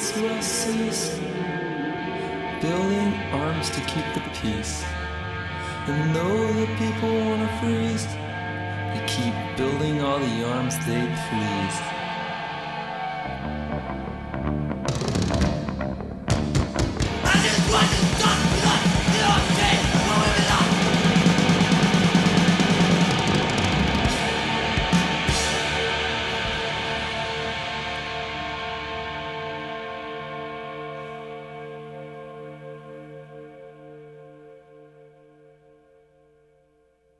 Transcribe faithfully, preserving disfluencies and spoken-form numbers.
violence will cease, building arms to keep the peace. And though the people wanna freeze, they keep building all the arms they please.